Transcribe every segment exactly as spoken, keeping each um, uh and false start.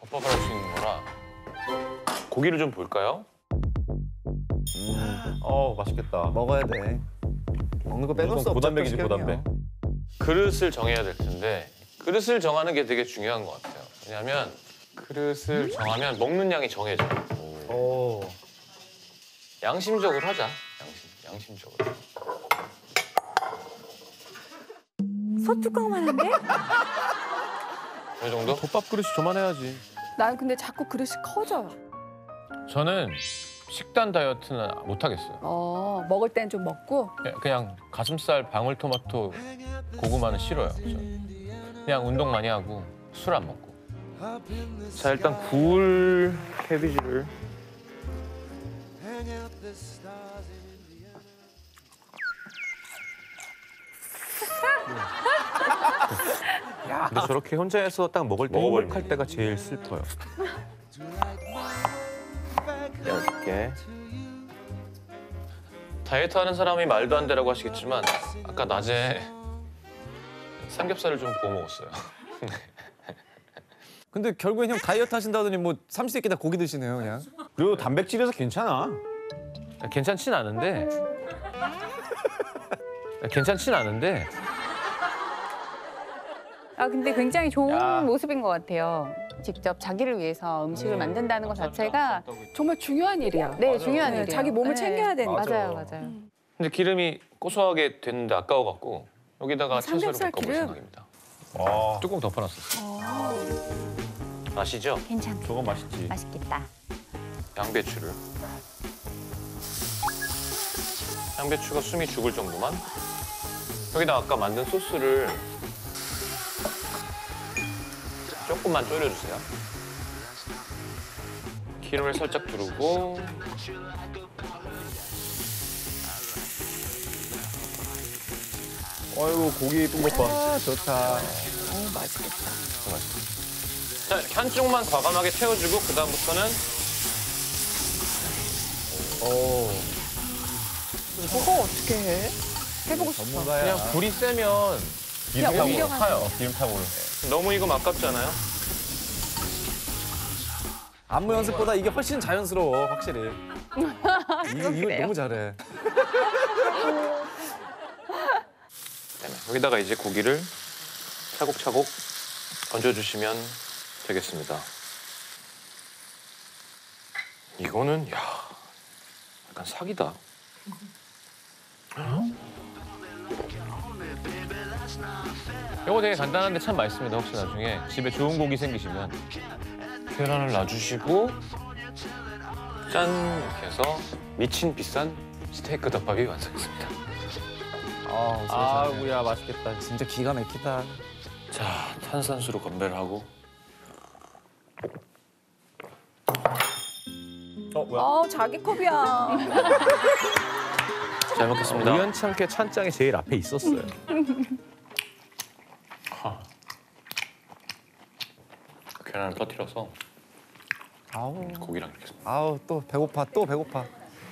덮밥을 할 수 있는 거라. 고기를 좀 볼까요? 음. 어 맛있겠다. 먹어야 돼. 먹는 거 빼놓을 수 없죠. 고단백이지 고단백. 그릇을 정해야 될 텐데 그릇을 정하는 게 되게 중요한 것 같아요. 왜냐하면 그릇을 정하면 먹는 양이 정해져. 오. 양심적으로 하자. 양심, 양심적으로. 소뚜껑만 한데? 이 정도? 덮밥 그릇이 저만해야지. 난 근데 자꾸 그릇이 커져요. 저는 식단 다이어트는 못 하겠어요. 어, 먹을 땐 좀 먹고. 그냥, 그냥 가슴살, 방울토마토, 고구마는 싫어요. 저는. 그냥 운동 많이 하고 술 안 먹고. 자, 일단 굴 캐비지를. 야, 근데 저렇게 혼자서 딱 먹을 때 먹어버리네. 행복할 때가 제일 슬퍼요. 이렇게. 다이어트 하는 사람이 말도 안 되라고 하시겠지만 아까 낮에 삼겹살을 좀 구워 먹었어요. 근데 결국엔 형 다이어트 하신다더니 뭐 삼시세끼 다 고기 드시네요, 그냥. 그리고 단백질에서 괜찮아. 괜찮진 않은데. 괜찮진 않은데. 아 근데 굉장히 좋은 야. 모습인 것 같아요. 직접 자기를 위해서 음식을 만든다는 것 자체가 정말 중요한 일이야. 네 중요한 네, 일이에요. 자기 몸을 챙겨야 되니까. 맞아요, 맞아요. 근데 기름이 고소하게 됐는데 아까워갖고 여기다가 채소를 삼겹살 볶아볼 기름? 생각입니다. 아, 뚜껑 덮어놨었어. 아시죠? 괜찮아. 저건 맛있지. 맛있겠다. 양배추를. 양배추가 숨이 죽을 정도만. 여기다 아까 만든 소스를 조금만 졸여주세요. 기름을 살짝 두르고 아이고 고기 이쁜 것 봐. 아, 좋다. 어, 맛있겠다. 자, 이렇게 한쪽만 과감하게 태워주고 그 다음부터는 오. 저거 어떻게 해? 해보고 싶어. 전문가야. 그냥 불이 세면 그냥 기름이 옮겨가는 타요. 기름 타고 너무 이거 아깝잖아요. 안무 연습보다 이게 훨씬 자연스러워, 확실히. 이거, 이거 너무 잘해. 네, 여기다가 이제 고기를 차곡차곡 얹어주시면 되겠습니다. 이거는 야, 약간 사기다. 이거 되게 간단한데 참 맛있습니다. 혹시 나중에 집에 좋은 고기 생기시면 계란을 놔주시고 짠 이렇게 해서 미친 비싼 스테이크 덮밥이 완성했습니다. 아, 아우야, 맛있겠다. 진짜 기가 막히다. 자, 탄산수로 건배를 하고. 어 뭐야? 어, 자기 컵이야. 잘 먹겠습니다. 우연찮게 찬장이 제일 앞에 있었어요. 계란을 터뜨려서 아우, 고기랑 이렇게. 아우, 또 배고파, 또 배고파.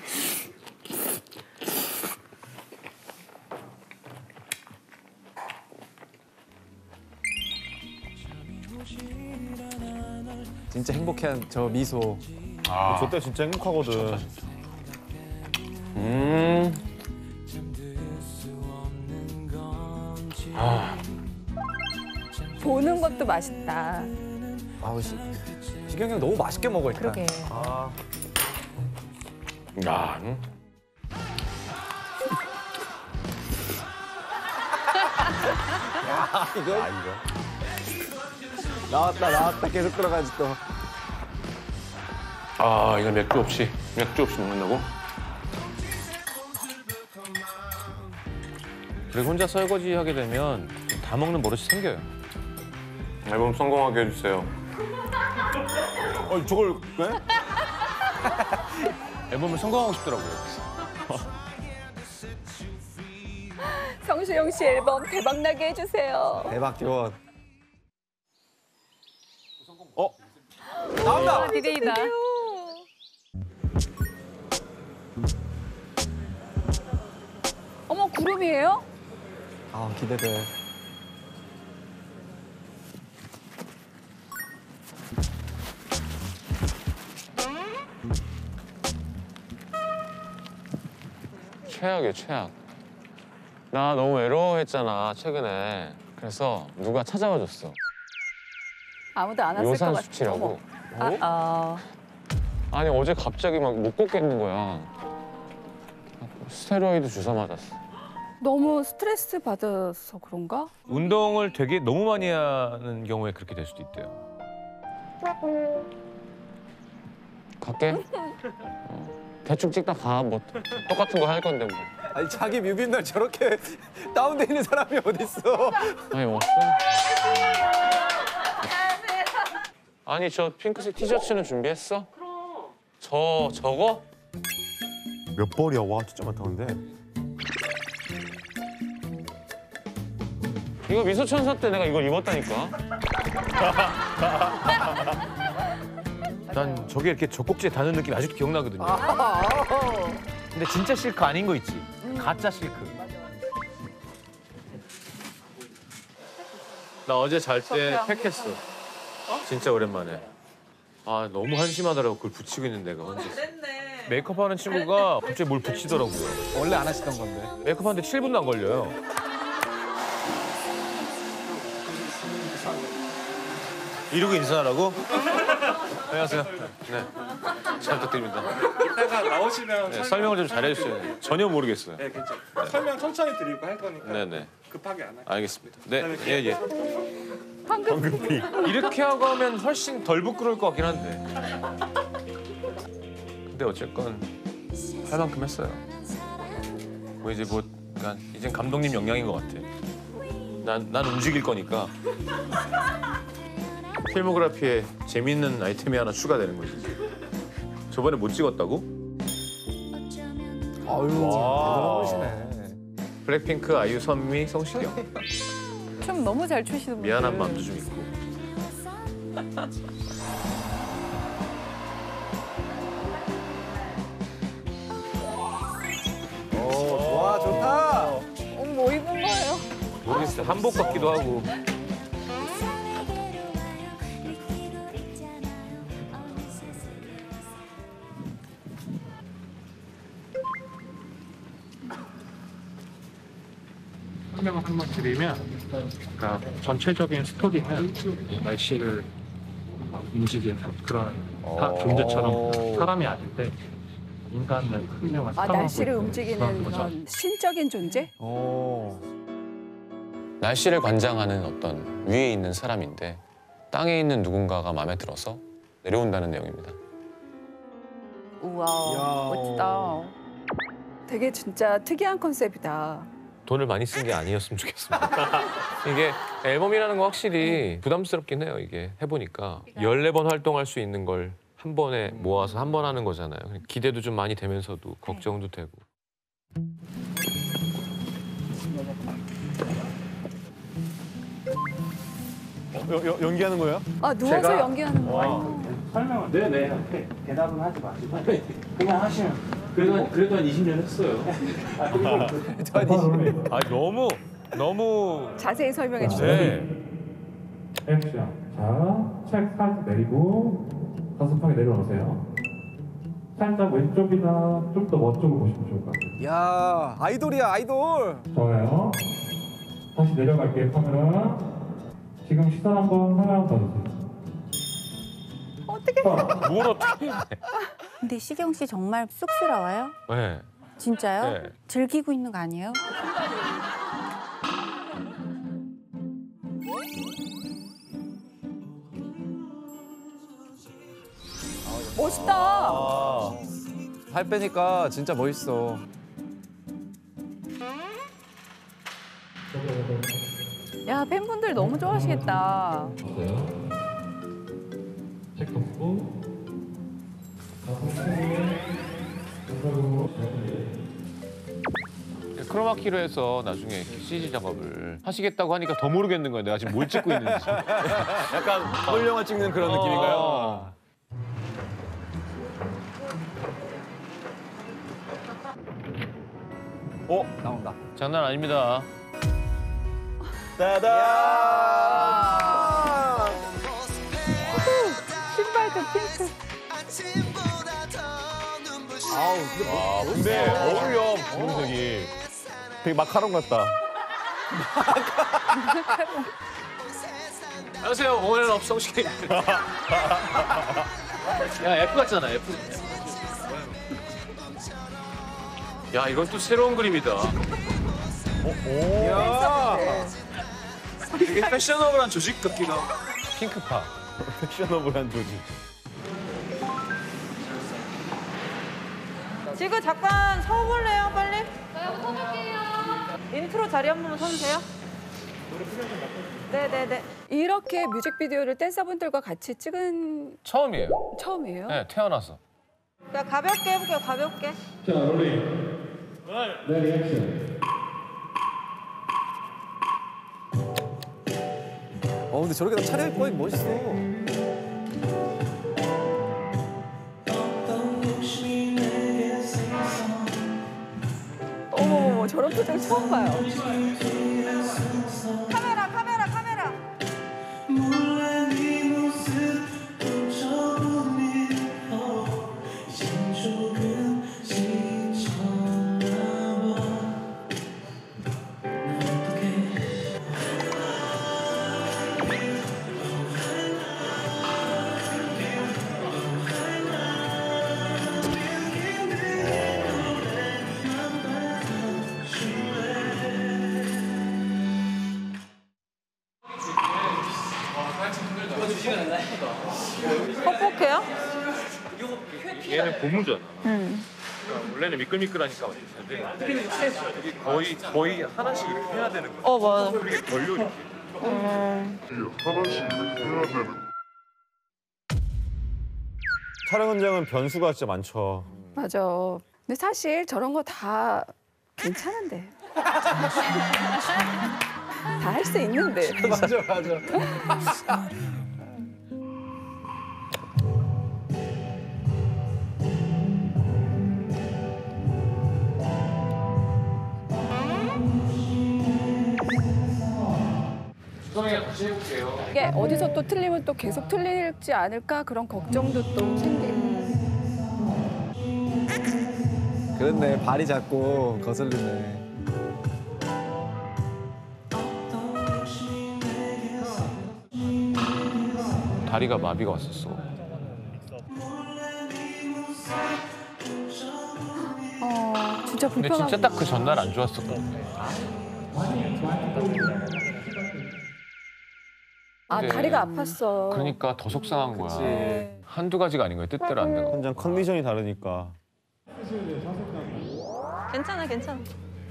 진짜 행복해한 저 미소. 아, 저 때 진짜 행복하거든. 음. 아, 보는 것도 맛있다. 아우, 시, 시경이 형 너무 맛있게 먹어, 일단. 그러게. 아, 야, 음. 이거? 아 이거. 나왔다, 나왔다. 계속 들어가지, 또. 아, 이거 맥주 없이 맥주 없이 먹는다고? 그리고 혼자 설거지 하게 되면 다 먹는 버릇이 생겨요. 앨범 성공하게 해주세요. 어 저걸 왜? 앨범을 성공하고 싶더라고요. 성시영 씨 앨범 대박 나게 해주세요. 대박 기원. 어? 나온다! 아, 디데이다. 어머, 구름이에요? 아, 기대돼. 최악이에요, 최악. 나 너무 외로워했잖아, 최근에. 그래서 누가 찾아와 줬어. 아무도 안 왔을 것 요산 같아. 수치라고. 아, 아. 아니, 어제 갑자기 막 못 걷겠는 거야. 스테로이드 주사 맞았어. 너무 스트레스 받아서 그런가? 운동을 되게 너무 많이 하는 경우에 그렇게 될 수도 있대요. 갈게. 어. 대충 찍다 가. 뭐 똑같은 거 할 건데 뭐. 아니 자기 뮤비인 날 저렇게 다운돼 있는 사람이 어딨어? 아니 없어. 아니 저 핑크색 티셔츠는 준비했어? 그럼. 저 저거? 몇 벌이야? 와 진짜 많다는데. 이거 미소천사 때 내가 이걸 입었다니까. 난 저게 이렇게 젖꼭지에 닿는 느낌 아직도 기억나거든요. 근데 진짜 실크 아닌 거 있지? 가짜 실크. 나 어제 잘 때 팩했어. 진짜 오랜만에. 아 너무 한심하더라고 그걸 붙이고 있는 내가 혼자. 메이크업 하는 친구가 갑자기 뭘 붙이더라고요. 원래 안 하시던 건데. 메이크업 하는데 칠 분도 안 걸려요. 이러고 인사하라고? 안녕하세요. 네. 잘 부탁드립니다. 이따가 나오시면 네, 설명을 좀 잘해주세요. 전혀 모르겠어요. 네, 괜찮아요. 설명 천천히 드리고 할 거니까 네네. 급하게 안 할게요. 알겠습니다. 네, 예, 예. 황금비. 이렇게 하고 하면 훨씬 덜 부끄러울 것 같긴 한데. 근데 어쨌건 할 만큼 했어요. 뭐 이제 뭐, 그러니까 이젠 감독님 역량인 것 같아. 난, 난 움직일 거니까. 필모그래피에 재밌는 아이템이 하나 추가되는 거지. 저번에 못 찍었다고? 아유 대단한 분이시네. 블랙핑크, 아이유, 선미, 성시경. 춤 너무 잘 추시는 분. 미안한 마음도 좀 있고. 오 좋아 좋다. 어, 뭐 입은 거예요? 모르겠어요. 한복 같기도 하고. 설명을 한번 드리면, 그러니까 전체적인 스토리는 날씨를 움직이는 그런 사- 존재처럼 사람이 아닌데 인간은 훌륭한 아, 사람을 날씨를 보이고 움직이는 그런 거죠. 그런 신적인 존재? 오. 날씨를 관장하는 어떤 위에 있는 사람인데 땅에 있는 누군가가 마음에 들어서 내려온다는 내용입니다. 우와, 이야. 멋지다. 되게 진짜 특이한 컨셉이다. 돈을 많이 쓴 게 아니었으면 좋겠습니다. 이게 앨범이라는 거 확실히 부담스럽긴 해요. 이게 해보니까 열네 번 활동할 수 있는 걸 한 번에 모아서 한 번 하는 거잖아요. 기대도 좀 많이 되면서도 걱정도 되고. 여, 여, 연기하는 거예요? 아, 누워서 제가- 연기하는 거예요? 설명은 네네 이렇게 대답은 하지 마시고 그냥 하시면 그래도 한, 그래도 한 이십 년 했어요. 아 너무 너무 자세히 설명해 주세요. 네. 액션. 자, 책 살짝 내리고 가슴팍에 내려놓으세요. 살짝 왼쪽이나 좀 더 멋쪽으로 보시면 좋을 것 같아요. 야 아이돌이야 아이돌. 좋아요. 다시 내려갈게요, 카메라. 지금 시선 한번 카메라 한번 봐주세요. 어떻게? 뭘 어떻게? 근데 시경 씨 정말 쑥스러워요? 네. 진짜요? 네. 즐기고 있는 거 아니에요? 멋있다. 아, 살 빼니까 진짜 멋있어. 야, 팬분들 너무 좋아하시겠다. 책 덮고. 크로마키로 해서 나중에 씨지 작업을 하시겠다고 하니까 더 모르겠는 거예요. 내가 지금 뭘 찍고 있는지. 약간 홀영화 찍는 그런 느낌인가요? 어. 어 나온다. 장난 아닙니다. 따다. 신발도 핑크. 아우 근데 뭐, 근데 어울려 분색이. 되게 마카롱 같다. 안녕하세요. 오늘은 업성식. 야 F 같잖아 F. 야 이건 또 새로운 그림이다. 야. 되게 패셔너블한 조직 같기도 하고. 핑크파. 패셔너블한 조직. 지금 잠깐 서볼래요, 빨리? 저요, 서볼게요. 인트로 자리 한 번만 서주세요. 네네네. 이렇게 뮤직비디오를 댄서분들과 같이 찍은 처음이에요. 처음이에요? 네, 태어나서. 그냥 가볍게 해볼게요, 가볍게. 자, 롤링. 네, 리액션. 어 근데 저렇게 다 차려입고 하니 멋있어. 어머머머, 저런 표정 처음 봐요. 카메라, 카메라, 카메라. 뻑뻑해요? 얘는 고무잖아. 그러니까 원래는 미끌미끌하니까 되는데 이게 거의 거의 하나씩 이렇게 해야 되는 거야. 어, 맞아. 이게 걸려 이렇게. 촬영 현장은 변수가 진짜 많죠. 맞아. 근데 사실 저런 거 다 괜찮은데. 다 할 수 있는데. 맞아 맞아. 수정이가 다시 해볼게요. 이게 어디서 또 틀리면 또 계속 틀리지 않을까 그런 걱정도 또 생기고. 그렇네 발이 자꾸 거슬리네. 다리가 마비가 왔었어. 어, 진짜 근데 불편하고. 진짜 딱 그 전날 안 좋았었거든요. 아, 근데- 다리가 아팠어. 그러니까 더 속상한 거야. 네. 한두 가지가 아닌 거야. 뜻대로 안 되고. 현장 컨디션이 다르니까. 괜찮아, 괜찮아.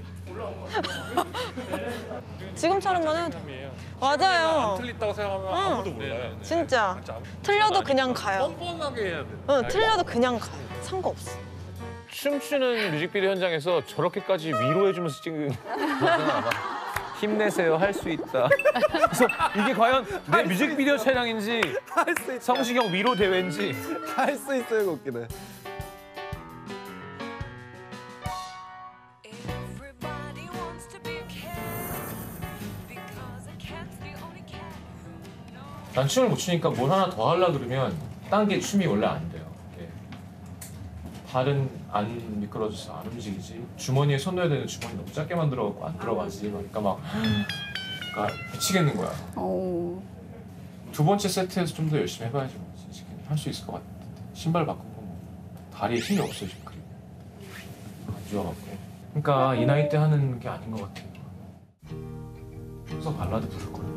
지금처럼만 해도 돼. 맞아요. 틀렸다고 생각하면 아무도 몰라요. 진짜. 틀려도 그냥 가요. 뻔뻔하게 해야 돼. 응, 틀려도 그냥 가요. 상관없어. 춤추는 뮤직비디오 현장에서 저렇게까지 위로해주면서 찍은 거잖아, 아마. 힘내세요, 할 수 있다. 그래서 이게 과연 내 뮤직비디오 촬영인지 할 수 있어. 성시경 위로 대회인지. 할수 있어요 이거 웃기네. 난 춤을 못 추니까 뭘 하나 더 하려 그러면 딴 게 춤이 원래 안 돼요. 이게 발은 안 미끄러져서 안 움직이지. 주머니에 손 넣어야 되는 주머니 너무 작게 만들어갖고 안 들어가지. 그러니까 막 그러니까 미치겠는 거야. 어. 두 번째 세트에서 좀 더 열심히 해봐야지 뭐. 할 수 있을 것 같은데. 신발 바꾸고 뭐. 다리에 힘이 없어요 지금. 안 좋아갖고. 그러니까 이 나이 때 하는 게 아닌 것 같아요. 그래서 발라드 부를 거야.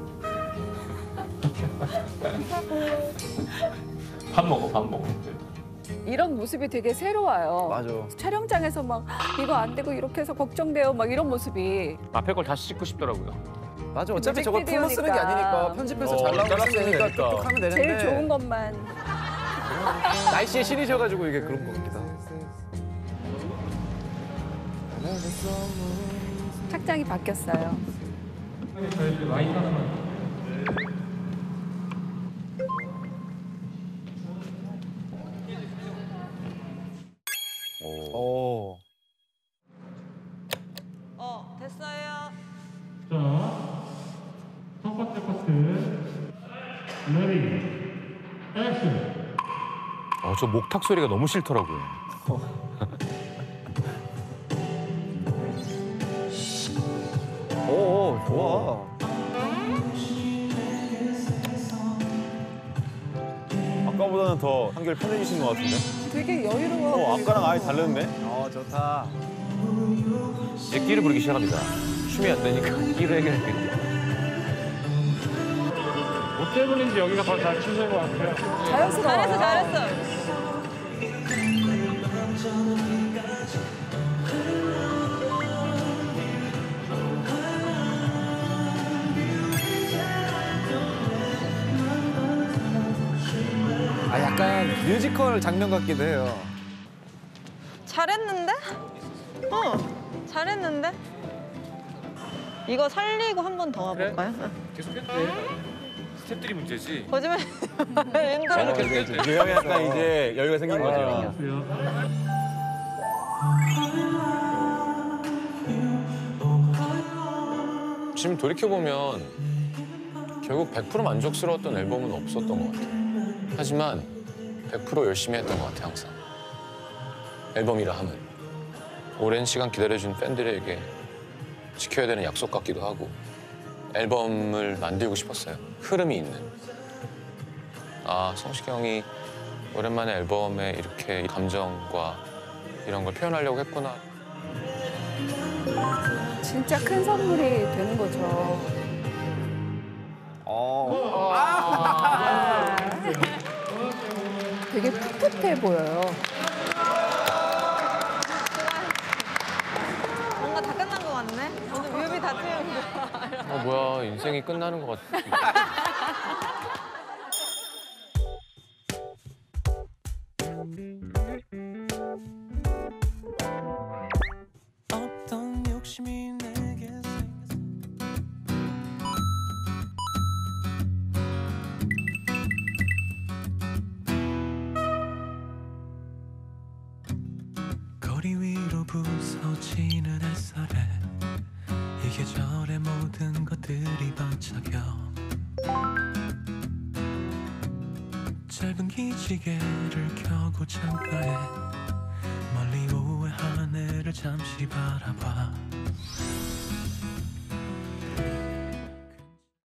밥 먹어, 밥 먹어. 이런 모습이 되게 새로워요. 맞아. 촬영장에서 막 이거 안 되고 이렇게 해서 걱정돼요. 막 이런 모습이. 앞에 걸 다시 찍고 싶더라고요. 맞아. 어차피 저거 풀로 쓰는 게 뮤직비디오니까. 아니니까 편집해서 어, 잘 나오면 따라 되니까 쓰니까. 뚝뚝 하면 되는데. 제일 좋은 것만. 날씨의 신이셔가지고 이게 그런 것 같기도 하고. 착장이 바뀌었어요. 저희 라인 하나만. 오. 어, 됐어요. 자, 첫 번째 파트. 레디, 액션. 어, 저 목탁 소리가 너무 싫더라고요. 오, 좋아. 아까보다는 더 한결 편해지신 것 같은데? 되게 여유로워. 어, 아까랑 아예 다르네? 어, 좋다. 이제 끼를 부리기 시작합니다. 춤이 안 되니까 끼를 해결해야겠다. 뭐 때문인지 여기가 더 잘 추는 것 같아요. 자연스러워. 잘했어, 잘했어. 아, 약간 뮤지컬 장면 같기도 해요. 잘했는데? 어, 잘했는데? 이거 살리고 한 번 더 와볼까요? 계속해도 스텝들이 문제지. 거짓말. 인도. 저는 계속 해도 돼. 이제 형이 약간 이제 여유가 생긴 거죠. 지금 돌이켜보면 결국 백 퍼센트 만족스러웠던 앨범은 없었던 것 같아요. 하지만 백 퍼센트 열심히 했던 것 같아요, 항상. 앨범이라 하면. 오랜 시간 기다려준 팬들에게 지켜야 되는 약속 같기도 하고 앨범을 만들고 싶었어요. 흐름이 있는. 아, 성식이 형이 오랜만에 앨범에 이렇게 감정과 이런 걸 표현하려고 했구나. 진짜 큰 선물이 되는 거죠. 어. 되게 풋풋해 보여요. 뭔가 다 끝난 것 같네. 오늘 뮤비 다 채운 거. 어, 뭐야, 인생이 끝나는 것 같아. 어떤 욕심이 내게 생겼어. 거리 위로 부서지는 햇살에 이 계절의 모든 것들이 반짝여 짧은 기지개를 켜고 창가에 멀리 오후의 하늘을 잠시 바라봐